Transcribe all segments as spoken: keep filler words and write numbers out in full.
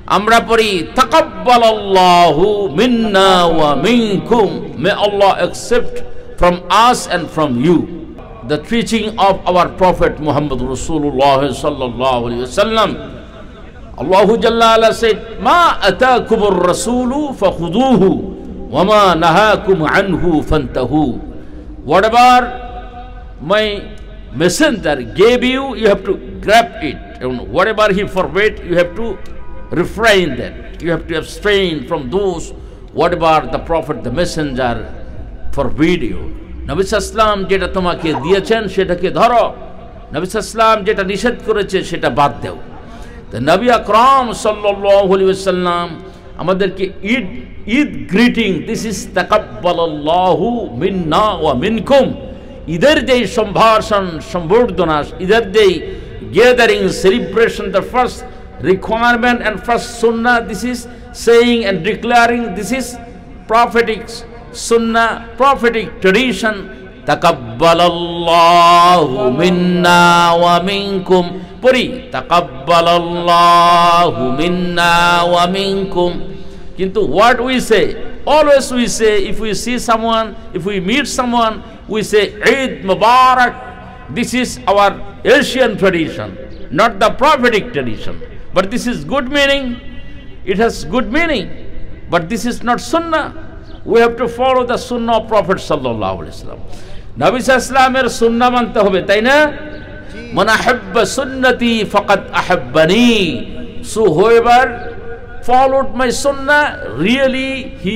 আমরা পড়ি তাকাব্বালাল্লাহু মিন্না ওয়া মিনকুম, may Allah accept from us and from you. The teaching of our Prophet Muhammad Rasulullah sallallahu alaihi wasallam. Allah Jalla ala said, "Ma ataakumur rasulu fakhuduhu wa ma nahakum anhu fantahu." Whatever my messenger gave you, you have to grab it. And whatever he forbade, you have to refrain that. You have to abstain from those whatever the Prophet, the messenger forbade you. নবী সাল্লাম যেটা তোমাকে দিয়েছেন সেটাকে ধরো, নবী সাল্লাম যেটা নিষেধ করেছে সেটা বাদ দাও। তো নবী আকরাম সাল্লাল্লাহু আলাইহি ওয়াসাল্লাম আমাদেরকে Eid Eid greeting, this is তাকাব্বালাল্লাহু মিন্না ওয়া মিনকুম, ঈদের যে সম্ভাষণ সম্বর্ধনা, ঈদের যে gathering celebration, the first requirement and first sunnah, this is saying and declaring, this is prophetic sunnah, prophetic tradition. Takabbalallahu minna wa minkum, puri takabbalallahu minna wa minkum. Kintu what we say, always we say, if we see someone, if we meet someone, we say Eid Mubarak. This is our Asian tradition, not the prophetic tradition. But this is good meaning, it has good meaning, but this is not sunnah. We have to follow the sunnah of Prophet sallallahu alaihi wasallam. Nabi sallallahu alaihi sunnah mante hobe, tai na? Man ahabba sunnati faqad ahabbani. So whoever followed my sunnah, really he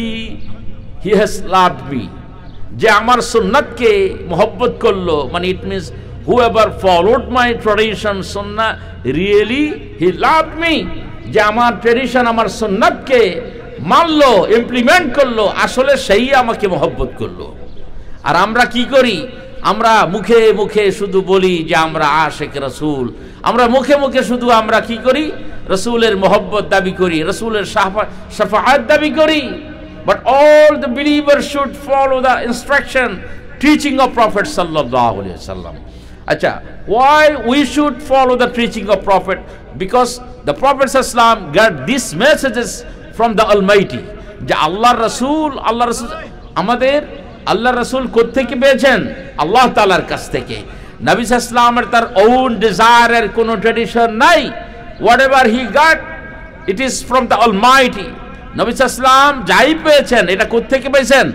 he has loved me. Je amar sunnat ke mohabbat korlo, মানে it means whoever followed my tradition, sunnah, really he loved me. যে আমার tradition, আমার সুন্নাতকে মানলো, implement করলো, আসলে সেই আমাকে মহব্বত করলো। আর আমরা কি করি? আমরা মুখে মুখে শুধু বলি যে আমরা আশিক রাসূল, আমরা মুখে মুখে শুধু আমরা কি করি? রাসূলের মহব্বত দাবি করি, রাসূলের শাফাআত দাবি করি। But all the believers should follow the instruction, teaching of Prophet sallallahu alaihi wasallam. Acha, why we should follow the teaching of Prophet? Because the Prophet sallam got these messages from the Almighty. যে আল্লাহ রাসূল, আল্লাহ রাসূল আমাদের আল্লাহ রাসূল কোত্থেকে পেয়েছেন? আল্লাহ তাআলার কাছ থেকে। নবী সাল্লামের তার own desire কোনো ট্র্যাডিশন নাই। Whatever he got, it is from the Almighty. নবী সাল্লাম যাই পেয়েছেন, এটা কোত্থেকে পেয়েছেন?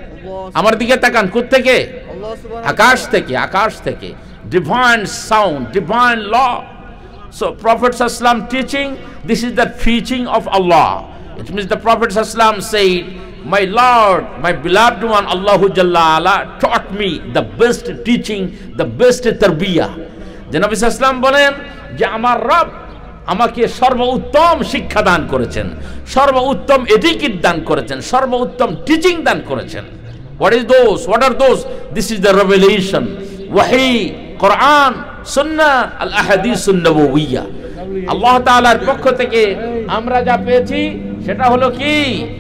আমার দিকে তাকান, কোত্থেকে? আকাশ থেকে, আকাশ থেকে। Divine sound, divine law. So Prophet sallam teaching, this is the teaching of Allah. It means the Prophet sallam said, my Lord, my beloved one, Allahu Jalla ala taught me the best teaching, the best tarbiyah. যে নবী সাল্লাম বলেন যে আমার রব আমাকে সর্বোত্তম শিক্ষা দান করেছেন, সর্বোত্তম এটিকেট দান করেছেন, সর্বোত্তম টিচিং দান করেছেন। What is those? What are those? This is the revelation, wahi, Quran, Sunnah, al-ahadith an-nabawiyyah. আল্লাহ তাআলার পক্ষ থেকে আমরা যা পেয়েছি সেটা হলো কি?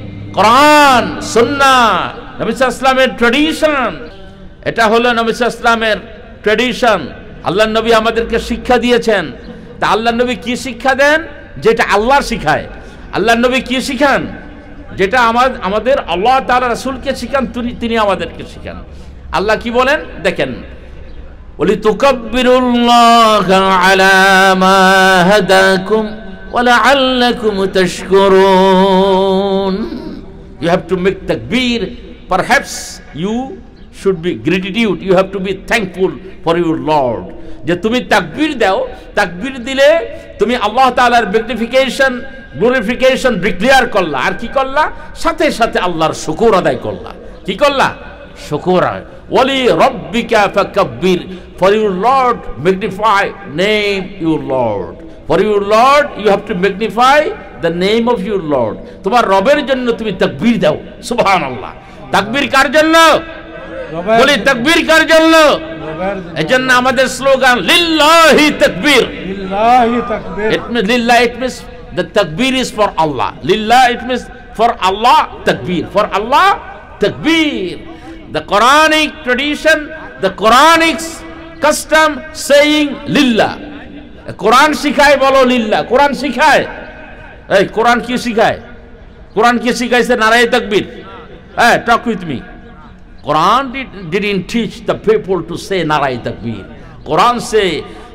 কোরআন, সুন্নাহ, নবী সাল্লাল্লাহু আলাইহি ট্র্যাডিশন। এটা হলো নবী সাল্লাল্লাহু আলাইহি ট্র্যাডিশন। আল্লাহর নবী আমাদেরকে শিক্ষা দিয়েছেন। তা আল্লাহর নবী কি শিক্ষা দেন? যেটা আল্লাহ শিখায়। আল্লাহর নবী কি শিখান? যেটা আমাদের আল্লাহ তাআলা রাসূলকে শিখান, তিনি আমাদেরকে শিখান। আল্লাহ কি বলেন দেখেন, ওয়ালিতুকাব্বিরুল্লাহা আলা মা হাদাকুম ওয়া লাআল্লাকুম তাশকুরুন। You have to make takbir. Perhaps you should be gratitude. You have to be thankful for your Lord. যে তুমি তাকবীর দাও, তাকবীর দিলে তুমি আল্লাহ তাআলার ম্যাগনিফিকেশন, গ্লোরিফিকেশন ডিক্লেয়ার করলা। আর কি করলা? সাথে সাথে আল্লাহর শুকর আদায় করলা। কি করলা? শুকর। ওয়ালি রাব্বিকা ফাকাব্বির, for your Lord magnify name your Lord. For your Lord you have to magnify the name of your Lord. তোমার রবের জন্য তুমি তাকবীর দাও। সুবহানাল্লাহ। তাকবীর কার জন্য? বলি তাকবীর কার জন্য? এজন্য আমাদের স্লোগান লিল্লাহি তাকবীর, লিল্লাহি তাকবীর। It means lillah, it means the takbir is for Allah. Lillah, it means for Allah takbir, for Allah takbir. The Quranic tradition, the Quranic custom saying lillah. Quran শিখায় বলো লিল্লাহ, কোরআন শিখায়। এই কোরআন কি শিখায়? কোরআন কি শিখাইছে নারায়ে তাকবীর? হ্যাঁ, talk with me. Quran did, didn't teach the people to say Narai Takbir. Quran say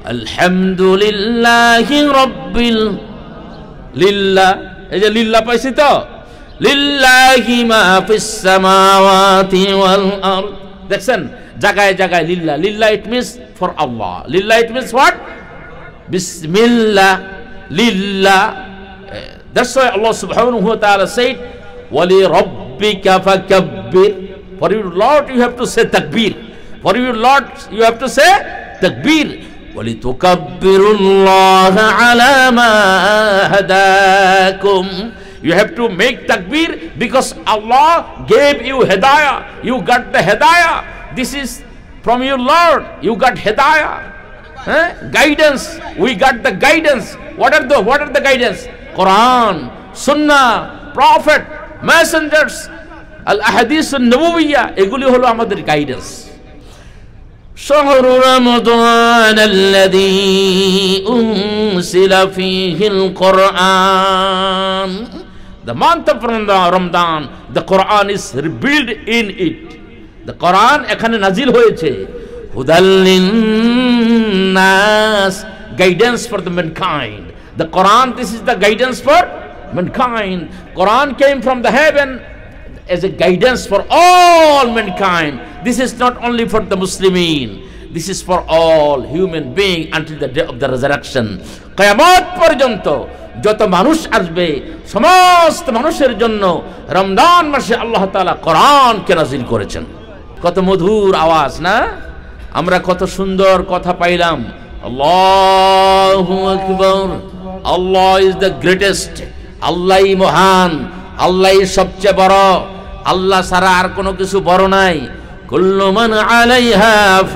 Alhamdulillahi Rabbil Lillah. এই যে লিল্লাহ পাইছি তো, লিল্লাহি মা ফিস সামাওয়াতি ওয়াল আরদ। দেখছেন জায়গায় জায়গায় লিল্লাহ। লিল্লাহ it means for Allah. লিল্লাহ it means what? Bismillah. Lillah. That's why Allah subhanahu wa ta'ala said wali rabbika fakabbir. For your Lord you have to say takbir. For your Lord you have to say takbir. وَلِتُكَبِّرُوا عَلَى مَا هَدَاكُمْ. You have to make takbir because Allah gave you hidayah. You got the hidayah. This is from your Lord. You got hidayah. Eh? Guidance. We got the guidance. What are the what are the guidance? Quran, Sunnah, Prophet, messengers, Al-Ahadith An-Nabawiyyah. এগুলি হলো আমাদের guidance. شهر رمضان الذي أنزل فيه القرآن. The month of Ramadan, the Quran is revealed in it. The Quran এখানে নাজিল হয়েছে। হুদাল লিন্নাস, guidance for the mankind. The Quran, this is the guidance for mankind. Quran came from the heaven as a guidance for all mankind. This is not only for the Muslimin. This is for all human being until the day of the resurrection. কিয়ামত পর্যন্ত যত মানুষ আসবে সমস্ত মানুষের জন্য রমজান মাসে আল্লাহ তাআলা কোরআনকে নাযিল করেছেন। কত মধুর আওয়াজ না? আমরা কত সুন্দর কথা পাইলাম। আল্লাহু আকবার। Allah is the greatest. আল্লাহই মহান, আল্লাহই সবচেয়ে বড়। আল্লাহ ছাড়া আর কোনো কিছু বড় নাই। কুল্লু মান আলাইহা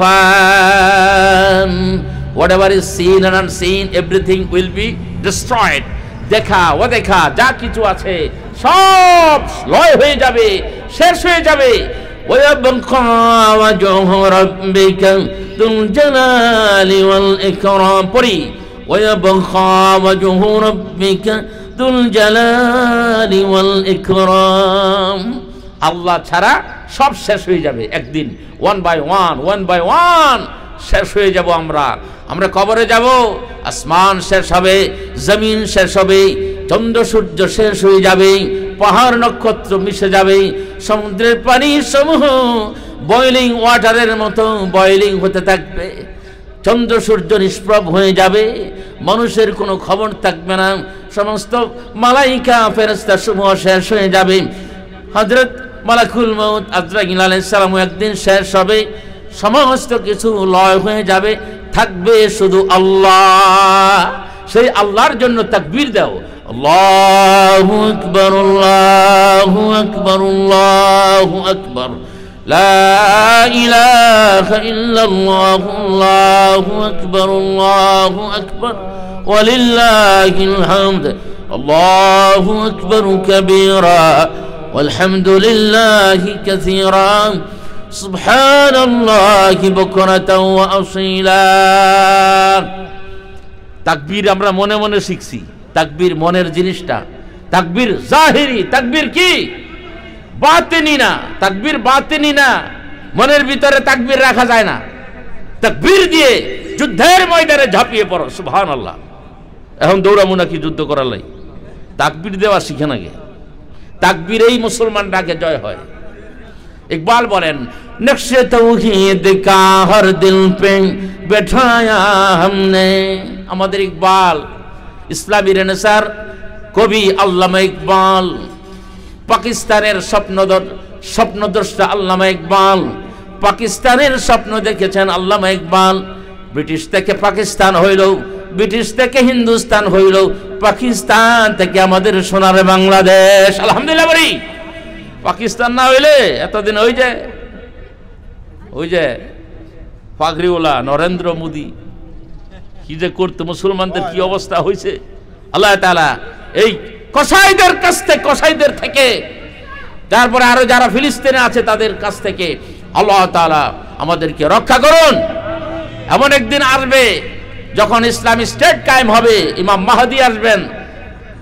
ফান। Whatever is seen and unseen, everything will be destroyed. দেখা অদেখা যা কিছু আছে সব লয় হয়ে যাবে, শেষ হয়ে যাবে। ওয়ায়াবকা ওয়াজহু রাব্বিকা যুল জালালি ওয়াল ইকরাম। পড়ি ওয়ায়াবকা ওয়াজহু রাব্বিকা যুল জালালি ওয়াল ইকরাম। আল্লাহ ছাড়া সব শেষ হয়ে যাবে একদিন। One by one one by one শেষ হয়ে যাব। আমরা আমরা কবরে যাব, আসমান শেষ হবে, জমিন শেষ হবে, চন্দ্র সূর্য শেষ হয়ে যাবে, পাহাড় নক্ষত্র মিশে যাবে, সমুদ্রের পানি সমূহ বয়লিং ওয়াটারের মতো বয়লিং হতে থাকবে, চন্দ্র সূর্য নিষ্প্রভ হয়ে যাবে, মানুষের কোনো খবর থাকবে না, সমস্ত মালাইকা ফেরেশতা সমূহ শেষ হয়ে যাবে। হযরত মালাকুল মউত আজরাইল আলাইহিস সালাম একদিন শেষ হবে, সমস্ত কিছু লয় হয়ে যাবে, থাকবে শুধু আল্লাহ। সেই আল্লাহর জন্য তাকবীর দাও। আল্লাহু আকবার, আল্লাহু আকবার, আল্লাহু আকবার, লা ইলাহা ইল্লাল্লাহু, আল্লাহু আকবার, আল্লাহু আকবার, ওয়ালিল্লাহিল হামদ। আল্লাহু আকবার কাবীরা ওয়ালহামদুলিল্লাহি কাসীরা সুবহানাল্লাহি বুকরাতাও ওয়া আসীলা। তাকবীর আমরা মনে মনে শিখছি। তাকবীর মনের জিনিসটা। তাকবীর জাহিরি, তাকবীর কি বাতিনি না। তাকবীর বাতিনি না, মনের ভিতরে তাকবীর রাখা যায় না। তাকবীর দিয়ে যুদ্ধের ময়দানে ঝাঁপিয়ে পড়ো। সুবহানাল্লাহ। এখন দৌড়ামু নাকি যুদ্ধ করার লাই? তাকবীর দেওয়া শিখে নাকি? তাকবীরেই মুসলমানরা আগে জয় হয়। ইকবাল বলেন, নকশে তৌহিদ কা হর দিল পে बैठाया हमने। আমাদের ইকবাল ইসলামী রেনেসার কবি আল্লামা ইকবাল, পাকিস্তানের স্বপ্নদর স্বপ্নদ্রষ্টা আল্লামা ইকবাল, পাকিস্তানের স্বপ্ন দেখেছেন আল্লামা ইকবাল। ব্রিটিশ থেকে পাকিস্তান হইল, ব্রিটিশ থেকে হিন্দুস্তান হইল, পাকিস্তান থেকে আমাদের সোনার বাংলাদেশ। আলহামদুলিল্লাহ বলি। পাকিস্তান না হইলে এতদিন ওই যে ওই যে পাগড়িওয়ালা নরেন্দ্র মোদী কি যে করতো, মুসলমানদের কি অবস্থা হয়েছে। আল্লাহ তাআলা এই কসাইদের কাছ থেকে কসাইদের থেকে তারপরে আরো যারা ফিলিস্তিনে আছে তাদের কাছ থেকে আল্লাহ তাআলা আমাদেরকে রক্ষা করুন। এমন একদিন আসবে যখন ইসলামী স্টেট কায়েম হবে, ইমাম মাহদী আসবেন,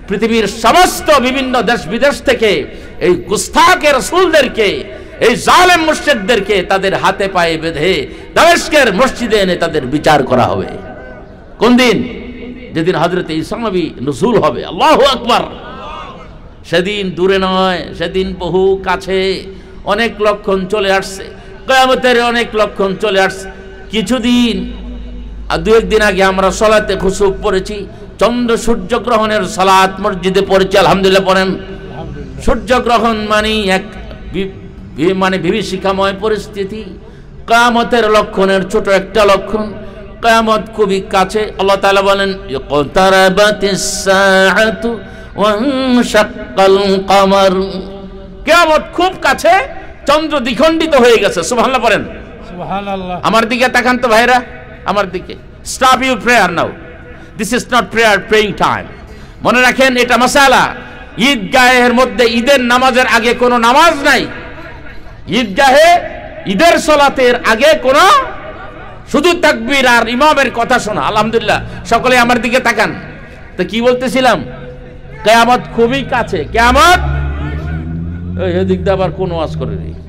পৃথিবীর সমস্ত বিভিন্ন দেশ বিদেশ থেকে এই গুস্তাখের রাসূলদেরকে, এই জালেম মুশরিকদেরকে তাদের হাতে পায়ে বেঁধে দামেস্কের মসজিদে এনে তাদের বিচার করা হবে। কোন দিন? যেদিন হযরত ঈসা নবী নজুল হবে। আল্লাহু আকবার। সেদিন দূরে নয়, সেদিন বহু কাছে। অনেক লক্ষণ চলে আসছে, কিয়ামতের অনেক লক্ষণ চলে আসছে। কিছুদিন আর দু একদিন আগে আমরা সালাতে খুসুফ পড়েছি, চন্দ্র সূর্য গ্রহণের সালাত মসজিদে পড়েছি। আলহামদুলিল্লাহ পড়েন। সূর্যগ্রহণ মানে এক মানে বিভীষিকাময় পরিস্থিতি, কিয়ামতের লক্ষণের ছোট একটা লক্ষণ। কিয়ামত খুবই কাছে। আল্লাহ তাআলা বলেন ইকতারাবাতিস সাআতু ওয়ানশাক্কাল কমার, কিয়ামত খুব কাছে, চন্দ্র দ্বিখণ্ডিত হয়ে গেছে। সুবহানাল্লাহ পড়েন। সুবহানাল্লাহ। আমার দিকে তাকান তো ভাইরা, আমার দিকে। Stop your prayer now, this is not prayer praying time. মনে রাখেন এটা মাসালা। ঈদগাহের মধ্যে ঈদের নামাজের আগে কোনো নামাজ নাই। ঈদগাহে ঈদের সালাতের আগে কোনো, শুধু তাকবীর আর ইমামের কথা শোনা। আলহামদুলিল্লাহ। সকলে আমার দিকে তাকান। তো কি বলতেছিলাম? কিয়ামত খুবই কাছে। কিয়ামত এদিক দিয়ে আবার কোন ওয়াজ করে নি,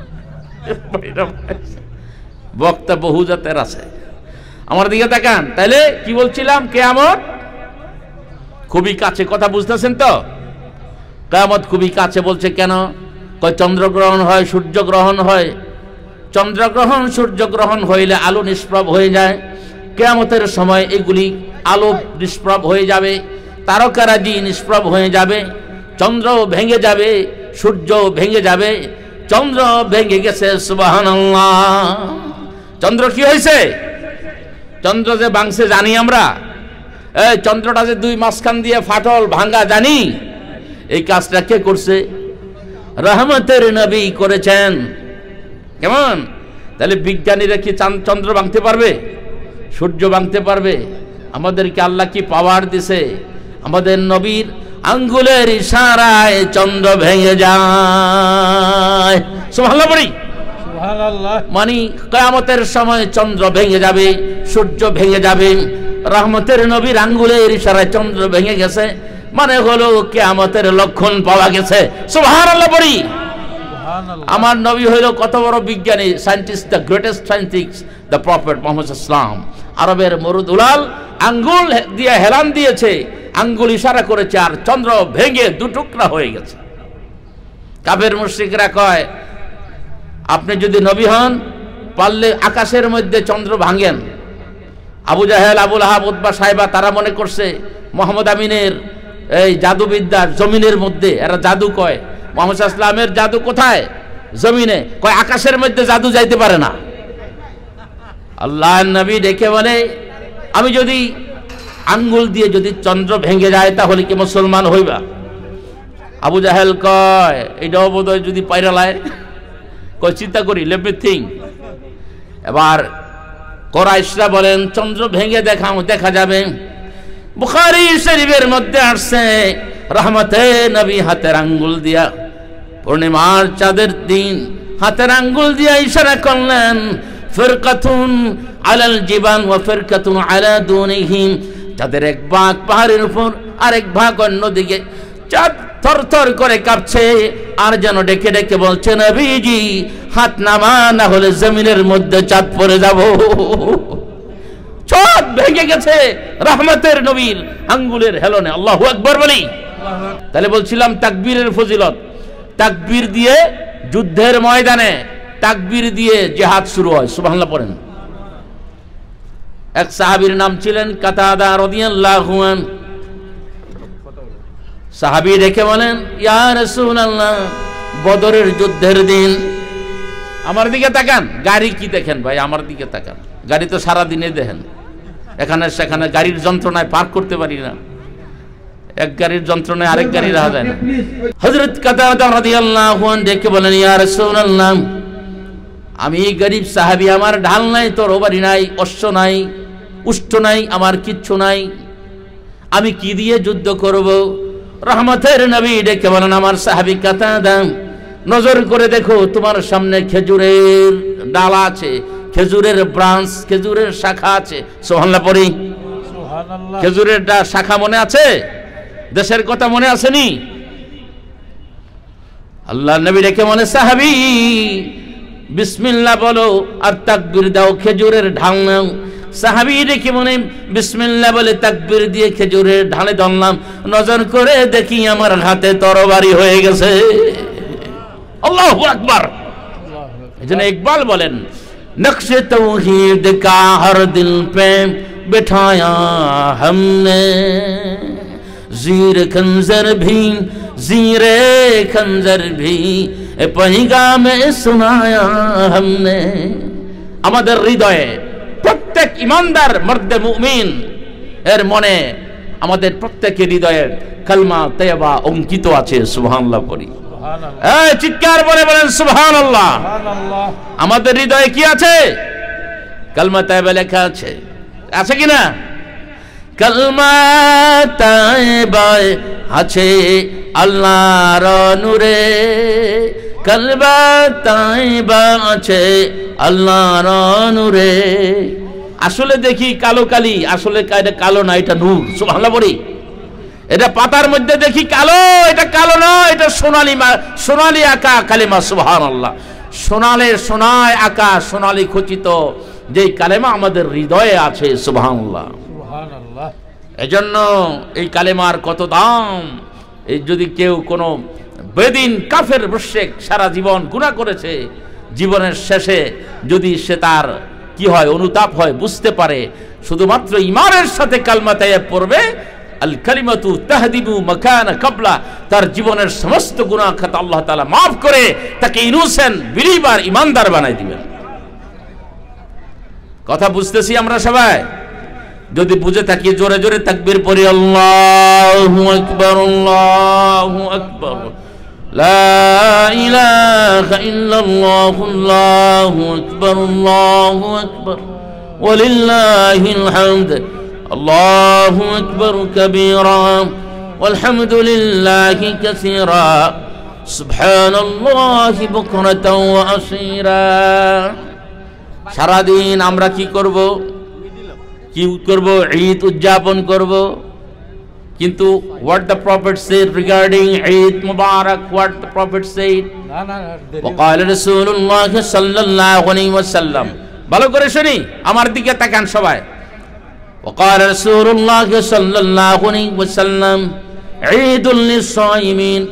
বক্তা বহু জাতের আছে। আমার দিকে তাকান। তাইলে কি বলছিলাম? কিয়ামত খুবই কাছে। কথা বুঝতেছেন তো? কিয়ামত খুবই কাছে বলছে কেন? কয় চন্দ্রগ্রহণ হয়, সূর্যগ্রহণ হয়। চন্দ্রগ্রহণ সূর্যগ্রহণ হইলে আলো নিষ্প্রভ হয়ে যায়। কিয়ামতের সময় এগুলি আলো নিষ্প্রভ হয়ে যাবে, তারকারাজি নিষ্প্রভ হয়ে যাবে, চন্দ্র ভেঙে যাবে, সূর্য ভেঙে যাবে। চন্দ্র ভেঙে গেছে। সুবহানাল্লাহ। চন্দ্র কি হয়েছে? চন্দ্র যে ভাঙছে জানি আমরা। এই চন্দ্রটা যে দুই মাঝখান দিয়ে ফাটল ভাঙা জানি। এই কাজটা কে করছে? রহমতের নবী করেছেন। কেমন? তাহলে বিজ্ঞানীরা কি চন্দ্র ভাঙতে পারবে? সূর্য ভাঙতে পারবে? আমাদেরকে আল্লাহ কি পাওয়ার দিছে? আমাদের নবীর আঙ্গুলের ইশারায় চন্দ্র ভেঙে যায়। সুবহানাল্লাহ বলি। সুবহানাল্লাহ। মানে কিয়ামতের সময় চন্দ্র ভেঙে যাবে, সূর্য ভেঙে যাবে। রহমতের নবীর আঙ্গুলের ইশারায় চন্দ্র ভেঙে গেছে, মানে হলো কিয়ামতের লক্ষণ পাওয়া গেছে। সুবহানাল্লাহ বলি। আমার নবী হইল কত বড় বিজ্ঞানী, scientist, the greatest scientist, the prophet Muhammad সাল্লাল্লাহু আলাইহি ওয়াসাল্লাম। আরবের মরুদুলাল আঙ্গুল দিয়ে হেলান দিয়েছে, আঙ্গুল ইশারা করেছে, আর চন্দ্র ভেঙে দু টুকরা হয়ে গেছে। কাফের মুশরিকরা কয় আপনি যদি নবী হন পারলে আকাশের মধ্যে চন্দ্র ভাঙেন। আবু জাহেল, আবু লাহাব, উতবা, সাইবা তারা মনে করছে মুহাম্মদ আমিনের এই জাদুবিদ্যা জমিনের মধ্যে, এরা জাদু কয়। মুহাম্মদ সাল্লাল্লাহু আলাইহি ওয়াসাল্লামের জাদু কোথায়? জমিনে। কয় আকাশের মধ্যে জাদু যাইতে পারে না। আল্লাহর নবী ডেকে বলে আমি যদি আঙ্গুল দিয়ে যদি চন্দ্র ভেঙে যায় তাহলে কি মুসলমান হইবা? আবু জাহেল কয় এটাও বোধহয় যদি পাইরালায়। কয় চিন্তা করি, লেট মি থিংক। এবার কুরাইশরা বলেন চন্দ্র ভেঙে দেখাও, দেখা যাবে। বুখারী শরীফের মধ্যে আসছে রহমতে নবী হাতের আঙ্গুল দিয়া পূর্ণিমার চাঁদের দিন হাতের আঙ্গুল দিয়া ইশারা করলেন ফিরকাতুন আলাল জিবাল ওয়া ফিরকাতুন আলা দুনিহিম। চাঁদের এক ভাগ পাহাড়ের উপর, আরেক ভাগ অন্যদিকে। চাঁদ থরথর করে কাঁপছে আর যেন ডেকে ডেকে বলছে নবীজি হাত নামা, না হলে জমিনের মধ্যে চাঁদ পড়ে যাব। চাঁদ ভেঙে গেছে রহমতের নবীর আঙ্গুলের হেলনে। আল্লাহু আকবার বলি। তাহলে বলছিলাম তাকবীরের ফজিলত। তাকবীর দিয়ে যুদ্ধের ময়দানে তাকবীর দিয়ে জিহাদ শুরু হয়। সুবহানাল্লাহ পড়েন। এক সাহাবীর নাম ছিলেন কাতাদা রাদিয়াল্লাহু আনহু। সাহাবী দেখে বলেন ইয়া রাসূলুল্লাহ বদরের যুদ্ধের দিন। আমার দিকে তাকান। গাড়ি কি দেখেন ভাই? আমার দিকে তাকান। গাড়ি তো সারা দিনে দেখেন, এখানে সেখানে গাড়ির যন্ত্রণায় পার্ক করতে পারি না। এক গাড়ির যন্ত্রণায় আরেক গাড়ি রাখা যায় না। হযরত কাতাদা রাদিয়াল্লাহু আনহু দেখে বলেন ইয়া রাসূলুল্লাহ আমি গরীব সাহাবী, আমার ঢাল নাই, তরবারি নাই, অশ্ব নাই, উষ্ট্র নাই, আমার কিচ্ছু নাই, আমি কি দিয়ে যুদ্ধ করব? রহমতের নবী ডেকে বলেন আমার সাহাবী কাতাদা নজর করে দেখো তোমার সামনে খেজুরের ডালা আছে, খেজুরের ব্রাঞ্চ, খেজুরের শাখা আছে। সুবহানাল্লাহ পড়ি। সুবহানাল্লাহ। খেজুরের শাখা মনে আছে? দেশের কথা মনে আসেনি? আল্লাহ নবী রেখে মনে সাহাবী বিসমিল্লাহ বলো আর তাকবীর দাও, খেজুরের ঢাল নাও। সাহাবী রেখে মনে বিসমিল্লাহ বলে তাকবীর দিয়ে খেজুরের ঢালে ধরলাম, নজর করে দেখি আমার হাতে তরবারি হয়ে গেছে। আল্লাহু আকবার। এজন্য ইকবাল বলেন, নকশে তৌহিদ কা হর দিল পে बिठाया हमने, जीर खंजर भी जीरे खंजर भी पैगामे सुनाया हमने। আমাদের হৃদয়ে প্রত্যেক ইমানদার মর্দে মুমিন এর মনে আমাদের প্রত্যেকের হৃদয়ে কালমা তয়্যবা অঙ্কিত আছে। সুবহানাল্লাহ পড়ি, এই চিৎকার করে বলেন সুবহানাল্লাহ। আমাদের হৃদয়ে কি আছে? কালমা তয়্যবা লেখা আছে, আছে কিনা? কালমা তাইবায় আছে আল্লাহর নূরে, কালমা তাইবা আছে আল্লাহর নূরে। আসলে দেখি কালো কালি, আসলে এটা কালো না, এটা নূর। সুবহানাল্লাহ বলি। এটা পাতার মধ্যে দেখি কালো, এটা কালো না, এটা সোনালী, সোনালী আঁকা কালিমা। সুবহানাল্লাহ। সোনালে সোনায় আঁকা সোনালী খচিত যে কালেমা আমাদের হৃদয়ে আছে। সুবহানাল্লাহ, সুবহানাল্লাহ। এজন্য এই কালেমার কত দাম। এই যদি কেউ কোনো বেদিন কাফের মুশরিক সারা জীবন গুনাহ করেছে, জীবনের শেষে যদি সে তার কি হয়, অনুতাপ হয়, বুঝতে পারে শুধুমাত্র ঈমানের সাথে কালমা তাইয়্যিব পড়বে, আল কালিমাতু তাহদিবু মাকানা কাবলা, তার জীবনের সমস্ত গুনাহ খাতা আল্লাহ তাআলা মাফ করে তাকে ইনোসেন্ট বিলিভার, ঈমানদার বানাই দিবেন। কথা বুঝতেছি আমরা সবাই? যদি বুঝে থাকি জোরে জোরে তাকবীর পড়ি, আল্লাহু আকবার, আল্লাহু আকবার, লা ইলাহা ইল্লাল্লাহ, আল্লাহু আকবার, আল্লাহু আকবার, ওয়ালিল্লাহিল হামদ, আল্লাহু আকবার কাবীরা, ওয়ালহামদুলিল্লাহি কাসীরা, সুবহানাল্লাহি বুকরাতাও ওয়া আসীরা। সারাদিন আমরা কি করব? কি করব? ঈদ উদযাপন করব। কিন্তু what the prophet said regarding Eid Mubarak, what the prophet said, وقال رسول الله صلى الله عليه وسلم, ভালো করে শুনি, আমার দিকে তাকান সবাই। وقال رسول الله صلى الله عليه وسلم, عيد للصائمين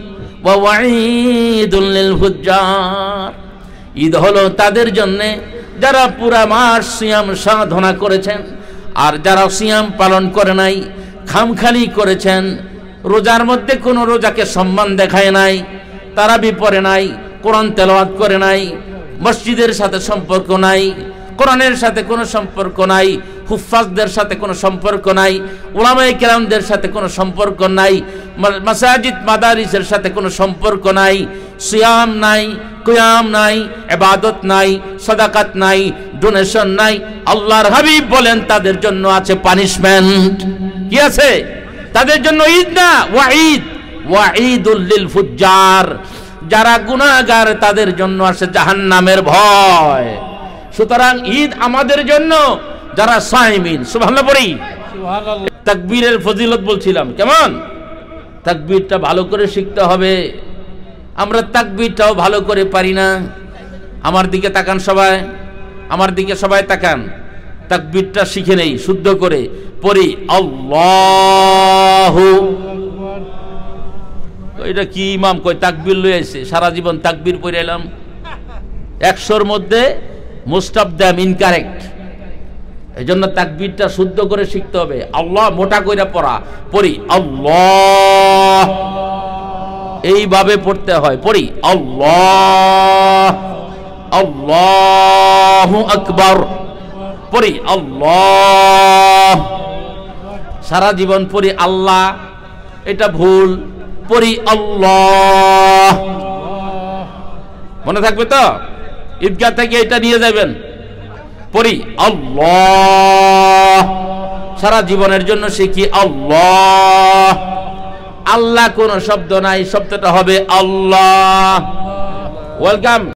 ووعيد للفجار। ঈদ হলো তাদের জন্য যারা পুরা মাস সিয়াম সাধনা করেছেন, আর যারা সিয়াম পালন করে নাই, খামখালি করেছেন, রোজার মধ্যে কোনো রোজাকে সম্মান দেখায় নাই, তারাবি পড়ে নাই, কোরআন তেলাওয়াত করে নাই, মসজিদের সাথে সম্পর্ক নাই, কোরআনের সাথে কোনো সম্পর্ক নাই, হুফাজদের সাথে কোনো সম্পর্ক নাই, উলামায়ে কেরামদের সাথে কোনো সম্পর্ক নাই, মাসাজিদ মাদারিসের সাথে কোনো সম্পর্ক নাই, সিয়াম নাই, কিয়াম নাই, ইবাদত নাই, সাদাকাত নাই, ডোনেশন নাই। আল্লাহর হাবিব বলেন তাদের জন্য আছে পানিশমেন্ট। কি আছে? তাদের জন্য ঈদ না, ওয়াঈদ, ওয়াঈদুল লিল ফুজ্জার। যারা গুনাহগার তাদের জন্য আছে জাহান্নামের ভয়। সুতরাং ঈদ আমাদের জন্য, যারা সাইমিন। সুবহানাল্লাহ পড়ি, সুবহানাল্লাহ। তাকবীরের ফজিলত বলছিলাম, কেমন? তাকবীরটা ভালো করে শিখতে হবে। আমরা তাকবীরটাও ভালো করে পারি না। আমার দিকে তাকান সবাই, আমার দিকে সবাই তাকান। তাকবীরটা শিখে নেই, শুদ্ধ করে পড়ি আল্লাহু। এটা কি ইমাম কই তাকবীর লই আইছে, সারা জীবন তাকবীর পড়ে এলাম। একশোর মধ্যে মোস্ট অফ দ্যাম ইনকারেক্ট। এই জন্য তাকবীরটা শুদ্ধ করে শিখতে হবে। আল্লাহ মোটা কইরা পড়া, পড়ি আল্লাহ, এইভাবে পড়তে হয়। পড়ি আল্লাহ, আল্লাহু আকবার, পড়ি আল্লাহ। সারা জীবন পড়ি আল্লাহ, এটা ভুল। পড়ি আল্লাহ, মনে থাকবে তো? ঈদগাহ থেকে এটা নিয়ে যাবেন। পড়ি আল্লাহ, সারা জীবনের জন্য শিখি আল্লাহ। আল্লাহ কোন শব্দ নাই, শব্দটা হবে আল্লাহ। ওয়েলকাম।